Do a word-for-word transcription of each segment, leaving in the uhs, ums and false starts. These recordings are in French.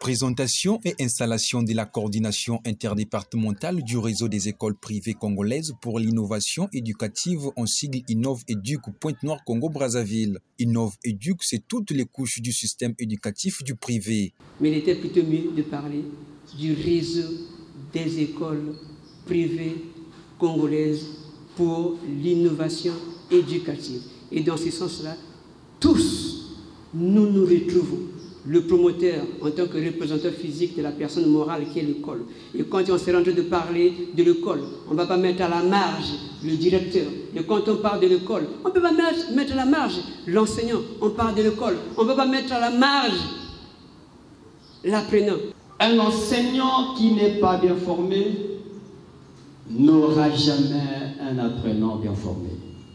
Présentation et installation de la coordination interdépartementale du réseau des écoles privées congolaises pour l'innovation éducative en sigle Innov-Éduc Pointe-Noire Congo-Brazzaville. Innov-Éduc, c'est toutes les couches du système éducatif du privé. Mais il était plutôt mieux de parler du réseau des écoles privées congolaises pour l'innovation éducative. Et dans ce sens-là, tous, nous nous retrouvons. Le promoteur en tant que représentant physique de la personne morale qui est l'école. Et quand on s'est rendu de parler de l'école, on ne va pas mettre à la marge le directeur. Et quand on parle de l'école, on ne peut pas mettre à la marge l'enseignant. On parle de l'école, on ne peut pas mettre à la marge l'apprenant. Un enseignant qui n'est pas bien formé n'aura jamais un apprenant bien formé.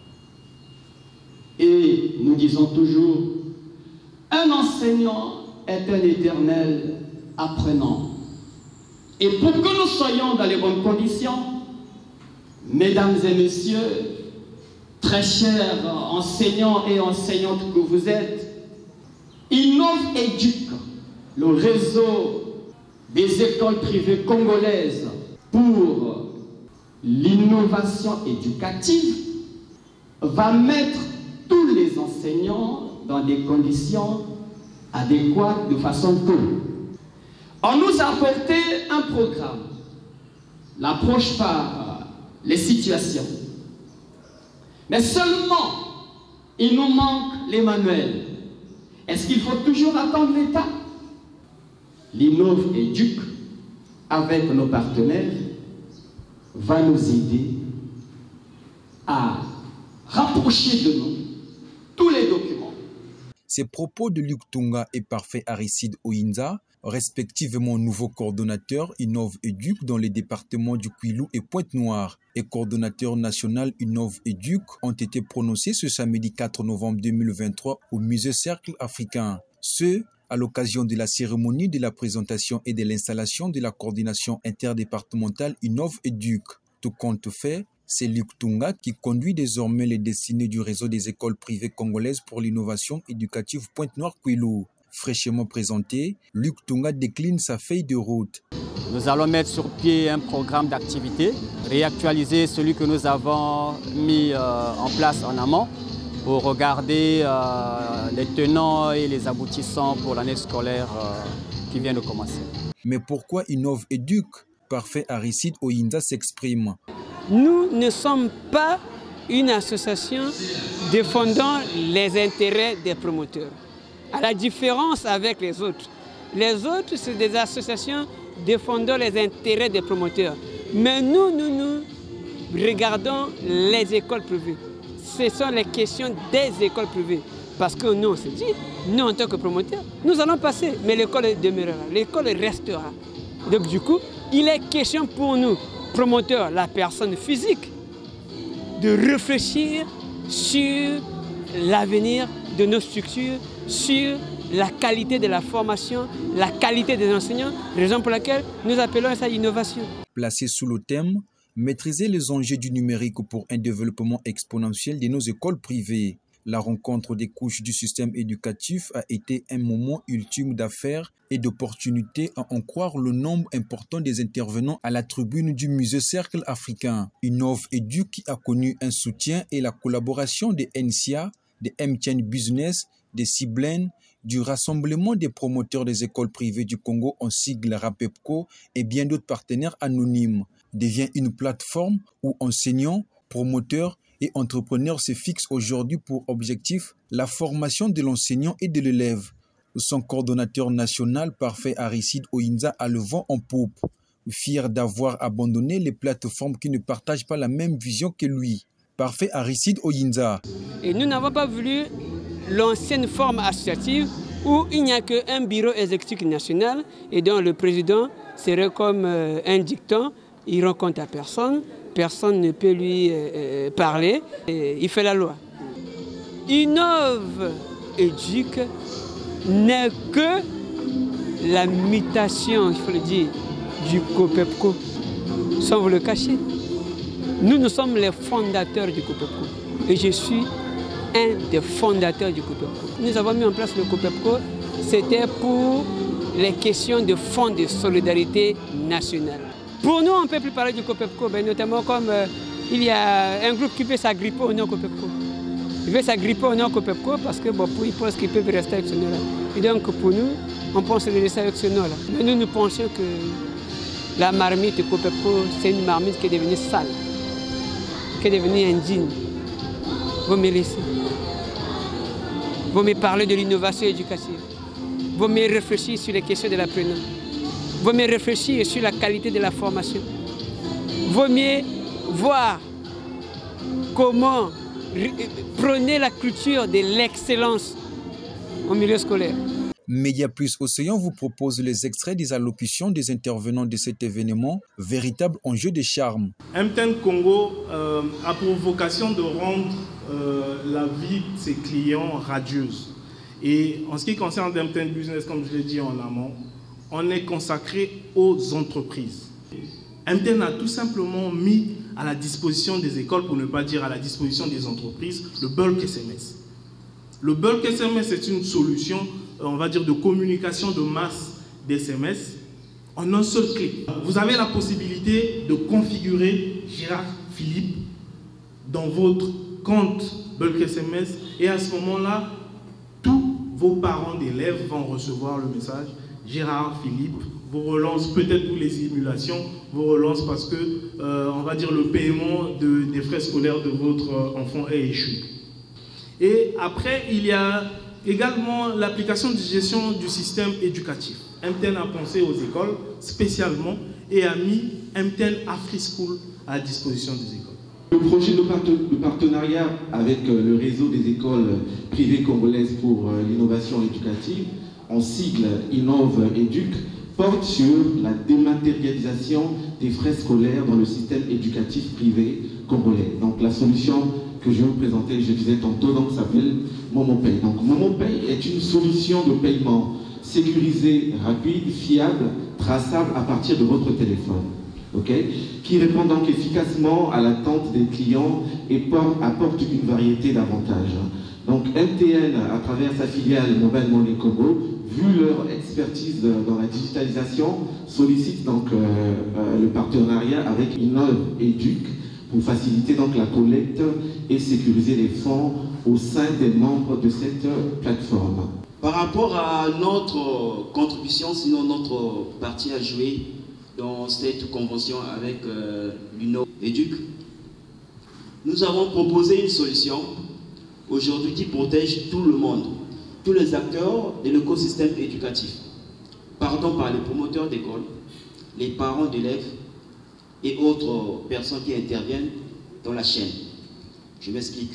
Et nous disons toujours, un enseignant est un éternel apprenant. Et pour que nous soyons dans les bonnes conditions, mesdames et messieurs, très chers enseignants et enseignantes que vous êtes, Innov-Éduc, le réseau des écoles privées congolaises pour l'innovation éducative, va mettre tous les enseignants dans des conditions adéquates de façon que on nous a apporté un programme, l'approche par les situations. Mais seulement, il nous manque les manuels. Est-ce qu'il faut toujours attendre l'État? L'Innov-Éduc, avec nos partenaires, va nous aider à rapprocher de nous tous les documents. Ces propos de Luc Tunga et Parfait Aristide Oyinza, respectivement nouveau coordonnateur Innov-Éduc dans les départements du Kwilu et Pointe-Noire et coordonnateur national Innov-Éduc, ont été prononcés ce samedi quatre novembre deux mille vingt-trois au Musée Cercle Africain. Ce, à l'occasion de la cérémonie de la présentation et de l'installation de la coordination interdépartementale Innov-Éduc. Tout compte fait, c'est Luc Tunga qui conduit désormais les destinées du réseau des écoles privées congolaises pour l'innovation éducative Pointe-Noire Kwilu. Fraîchement présenté, Luc Tunga décline sa feuille de route. Nous allons mettre sur pied un programme d'activité, réactualiser celui que nous avons mis euh, en place en amont pour regarder euh, les tenants et les aboutissants pour l'année scolaire euh, qui vient de commencer. Mais pourquoi Innov-Éduc? Parfait Aristide Oyinza s'exprime. Nous ne sommes pas une association défendant les intérêts des promoteurs. À la différence avec les autres. Les autres, c'est des associations défendant les intérêts des promoteurs. Mais nous, nous, nous regardons les écoles privées. Ce sont les questions des écoles privées. Parce que nous, on se dit, nous, en tant que promoteurs, nous allons passer, mais l'école demeurera, l'école restera. Donc du coup, il est question pour nous, promoteurs, la personne physique, de réfléchir sur l'avenir de nos structures, sur la qualité de la formation, la qualité des enseignants, raison pour laquelle nous appelons ça innovation. Placé sous le thème « Maîtriser les enjeux du numérique pour un développement exponentiel de nos écoles privées », la rencontre des couches du système éducatif a été un moment ultime d'affaires et d'opportunités à en croire le nombre important des intervenants à la tribune du Musée Cercle Africain. Innov-Éduc qui a connu un soutien et la collaboration des N C A, des M T N Business, des Ciblen, du Rassemblement des promoteurs des écoles privées du Congo en sigle RAPEPCO et bien d'autres partenaires anonymes, devient une plateforme où enseignants, promoteurs et entrepreneurs se fixent aujourd'hui pour objectif la formation de l'enseignant et de l'élève. Son coordonnateur national, Parfait Aristide Oyinza, a le vent en poupe, fier d'avoir abandonné les plateformes qui ne partagent pas la même vision que lui. Parfait Aristide Oyinza. Et nous n'avons pas voulu l'ancienne forme associative où il n'y a qu'un bureau exécutif national et dont le président serait comme un dictant, il rend compte à personne. Personne ne peut lui euh, parler, et il fait la loi. Innov-Éduc n'est que la mutation, il faut le dire, du COPEPCO, sans vous le cacher. Nous, nous sommes les fondateurs du COPEPCO et je suis un des fondateurs du COPEPCO. Nous avons mis en place le COPEPCO, c'était pour les questions de fonds de solidarité nationale. Pour nous, on ne peut plus parler du COPEPCO, mais notamment comme euh, il y a un groupe qui veut s'agripper au nom COPEPCO. Il veut s'agripper au nom COPEPCO parce que bon, pour, ils pensent qu'ils peuvent rester avec ce nom-là. Et donc pour nous, on pense de rester avec ce nom-là. Mais nous, nous pensions que la marmite COPEPCO, c'est une marmite qui est devenue sale, qui est devenue indigne. Vous me laissez. Vous me parlez de l'innovation éducative. Vous me réfléchir sur les questions de l'apprenant. Vous me réfléchir sur la qualité de la formation. Vaut mieux voir comment prôner la culture de l'excellence au milieu scolaire. Média Plus Océan vous propose les extraits des allocutions des intervenants de cet événement, véritable enjeu de charme. M T N Congo euh, a pour vocation de rendre euh, la vie de ses clients radieuse. Et en ce qui concerne M T N Business, comme je l'ai dit en amont, on est consacré aux entreprises. M T N a tout simplement mis à la disposition des écoles, pour ne pas dire à la disposition des entreprises, le bulk S M S. Le bulk S M S est une solution, on va dire, de communication de masse d'S M S en un seul clic. Vous avez la possibilité de configurer Gérard Philippe dans votre compte bulk S M S et à ce moment-là, tous vos parents d'élèves vont recevoir le message Gérard Philippe vous relance peut-être pour les émulations, vous relance parce que, euh, on va dire, le paiement de, des frais scolaires de votre enfant est échu. Et après, il y a également l'application de gestion du système éducatif. M T N a pensé aux écoles spécialement et a mis M T N AfriSchool à la disposition des écoles. Le projet de partenariat avec le réseau des écoles privées congolaises pour l'innovation éducative, en sigle Innove Éduc, porte sur la dématérialisation des frais scolaires dans le système éducatif privé congolais. Donc la solution que je vais vous présenter, je disais tantôt, donc s'appelle MomoPay. Donc MomoPay est une solution de paiement sécurisée, rapide, fiable, traçable à partir de votre téléphone. Okay, qui répond donc efficacement à l'attente des clients et apporte une variété d'avantages. Donc M T N, à travers sa filiale Mobile Money Congo, vu leur expertise dans la digitalisation, sollicite donc euh, euh, le partenariat avec Innove Éduc pour faciliter donc la collecte et sécuriser les fonds au sein des membres de cette plateforme. Par rapport à notre contribution, sinon notre partie à jouer dans cette convention avec euh, l'Uno Éduc, nous avons proposé une solution aujourd'hui qui protège tout le monde, tous les acteurs de l'écosystème éducatif. Partons par les promoteurs d'école, les parents d'élèves et autres personnes qui interviennent dans la chaîne. Je m'explique.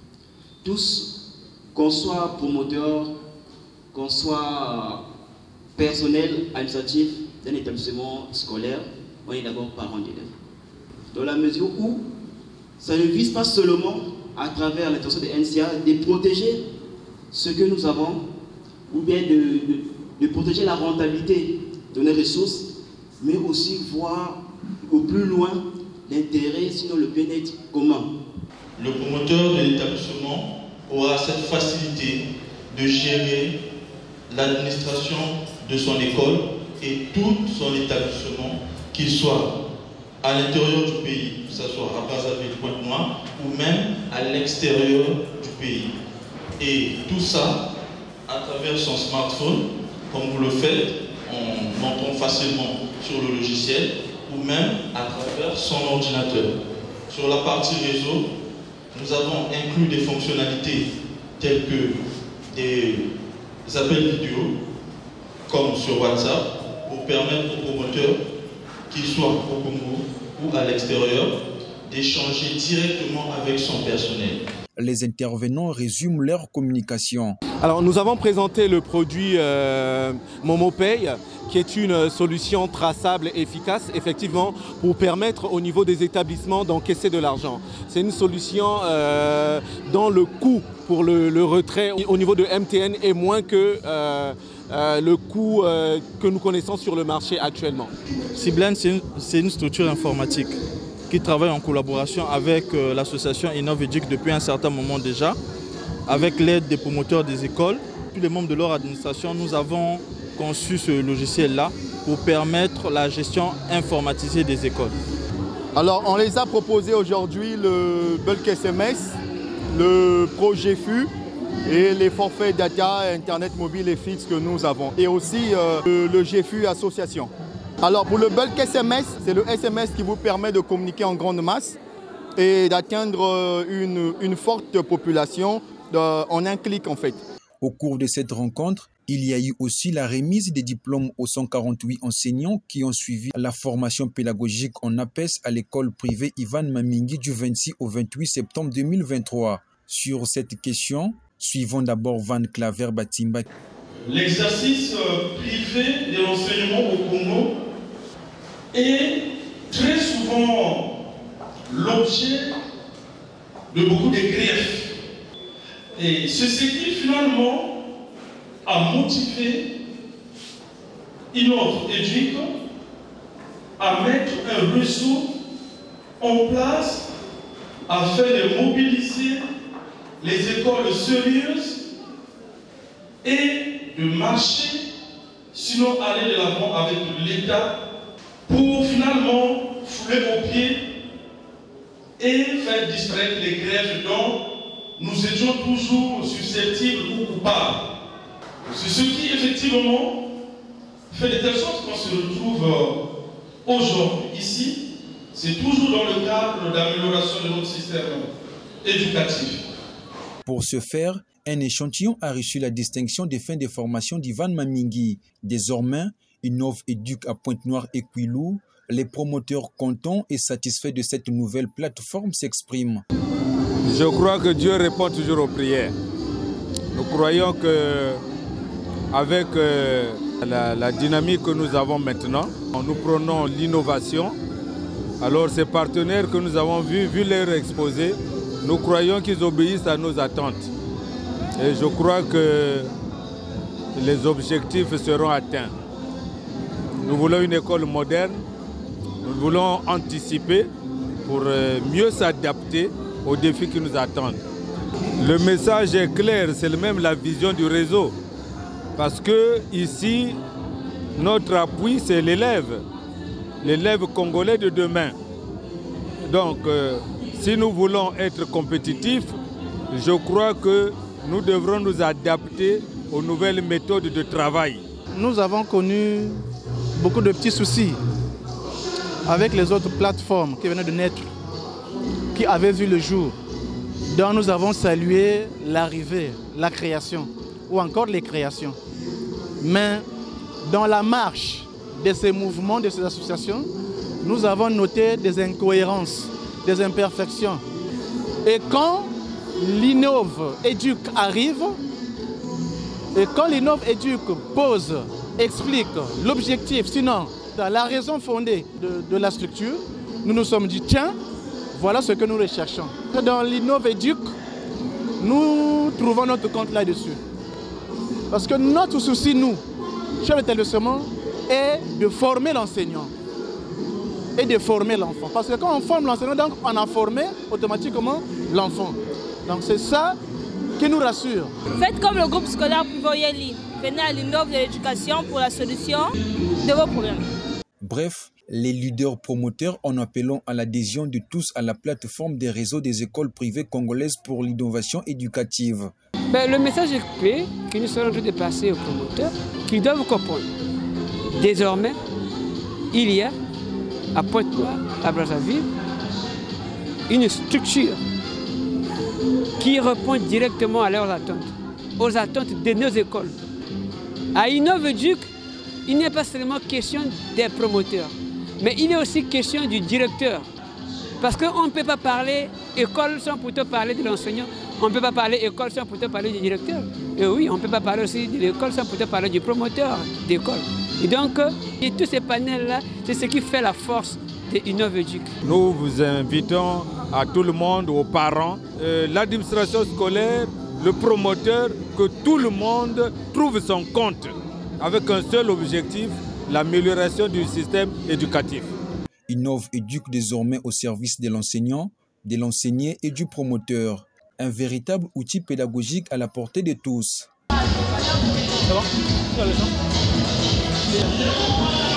Tous, qu'on soit promoteur, qu'on soit personnel administratif d'un établissement scolaire, on est d'abord parents d'élèves. Dans la mesure où ça ne vise pas seulement à travers l'intention de N C A de protéger ce que nous avons, ou bien de, de, de protéger la rentabilité de nos ressources, mais aussi voir au plus loin l'intérêt, sinon le bien-être commun. Le promoteur de l'établissement aura cette facilité de gérer l'administration de son école et tout son établissement, qu'il soit à l'intérieur du pays, que ce soit à Brazzaville, Pointe-Noire, ou même à l'extérieur du pays. Et tout ça, à travers son smartphone, comme vous le faites, en entrant facilement sur le logiciel, ou même à travers son ordinateur. Sur la partie réseau, nous avons inclus des fonctionnalités telles que des appels vidéo, comme sur WhatsApp, pour permettre aux promoteurs, qu'ils soient au Congo ou à l'extérieur, d'échanger directement avec son personnel. Les intervenants résument leur communication. Alors nous avons présenté le produit euh, MomoPay, qui est une solution traçable et efficace, effectivement, pour permettre au niveau des établissements d'encaisser de l'argent. C'est une solution euh, dont le coût pour le, le retrait au niveau de M T N est moins que euh, euh, le coût euh, que nous connaissons sur le marché actuellement. Ciblan, c'est une, une structure informatique qui travaille en collaboration avec euh, l'association Innove Éduc depuis un certain moment déjà, avec l'aide des promoteurs des écoles. Tous les membres de leur administration, nous avons conçu ce logiciel-là pour permettre la gestion informatisée des écoles. Alors, on les a proposé aujourd'hui le Bulk S M S, le Pro G F U et les forfaits data, Internet mobile et fixe que nous avons. Et aussi euh, le, le G F U association. Alors, pour le Bulk S M S, c'est le S M S qui vous permet de communiquer en grande masse et d'atteindre une, une forte population de, en un clic en fait. Au cours de cette rencontre, il y a eu aussi la remise des diplômes aux cent quarante-huit enseignants qui ont suivi la formation pédagogique en A P E S à l'école privée Ivan Mamingi du vingt-six au vingt-huit septembre deux mille vingt-trois. Sur cette question, suivons d'abord Van Claver Batimba. L'exercice privé de l'enseignement au Congo est très souvent l'objet de beaucoup de griefs. Et c'est ce qui finalement a motivé Innov Educ à mettre un réseau en place afin de mobiliser les écoles sérieuses et de marcher, sinon aller de l'avant avec l'État pour finalement fouler aux pieds et faire disparaître les grèves dont nous étions toujours susceptibles ou coupables. C'est ce qui, effectivement, fait de telle sorte qu'on se retrouve aujourd'hui ici. C'est toujours dans le cadre d'amélioration de notre système éducatif. Pour ce faire, un échantillon a reçu la distinction des fins de formation d'Ivan Mamingi. Désormais, Innov Educ à Pointe-Noire et Kouilou, les promoteurs contents et satisfaits de cette nouvelle plateforme s'expriment. Je crois que Dieu répond toujours aux prières. Nous croyons que avec euh, la, la dynamique que nous avons maintenant, nous prenons l'innovation. Alors ces partenaires que nous avons vus, vu leur exposé, nous croyons qu'ils obéissent à nos attentes. Et je crois que les objectifs seront atteints. Nous voulons une école moderne, nous voulons anticiper pour euh, mieux s'adapter aux défis qui nous attendent. Le message est clair, c'est même la vision du réseau. Parce que ici, notre appui, c'est l'élève, l'élève congolais de demain. Donc, euh, si nous voulons être compétitifs, je crois que nous devrons nous adapter aux nouvelles méthodes de travail. Nous avons connu beaucoup de petits soucis avec les autres plateformes qui venaient de naître, qui avaient vu le jour. Donc nous avons salué l'arrivée, la création, ou encore les créations. Mais dans la marche de ces mouvements, de ces associations, nous avons noté des incohérences, des imperfections. Et quand l'Innov Educ arrive, et quand l'Innov Educ pose, explique l'objectif, sinon la raison fondée de, de la structure, nous nous sommes dit, tiens, voilà ce que nous recherchons. Dans l'Innov Educ, nous trouvons notre compte là-dessus. Parce que notre souci, nous, chef d'établissement, est de former l'enseignant et de former l'enfant. Parce que quand on forme l'enseignant, donc on a formé automatiquement l'enfant. Donc c'est ça qui nous rassure. Faites comme le groupe scolaire Pivoyeli. Venez à l'Innov de l'éducation pour la solution de vos problèmes. Bref, les leaders promoteurs en appelant à l'adhésion de tous à la plateforme des réseaux des écoles privées congolaises pour l'innovation éducative. Ben, le message est clé que nous sommes en train de passer aux promoteurs, qu'ils doivent comprendre. Désormais, il y a à Pointe-Noire, à Brazzaville, une structure qui répond directement à leurs attentes, aux attentes de nos écoles. À Innov Educ, il n'est pas seulement question des promoteurs, mais il est aussi question du directeur. Parce qu'on ne peut pas parler école sans plutôt parler de l'enseignant. On ne peut pas parler école sans plutôt parler du directeur. Et oui, on ne peut pas parler aussi de l'école sans plutôt parler du promoteur d'école. Et donc, et tous ces panels-là, c'est ce qui fait la force de Innov Educ. Nous vous invitons à tout le monde, aux parents, euh, l'administration scolaire, le promoteur, que tout le monde trouve son compte avec un seul objectif, l'amélioration du système éducatif. Innov Educ désormais au service de l'enseignant, de l'enseigné et du promoteur. Un véritable outil pédagogique à la portée de tous. Ça va ? Merci.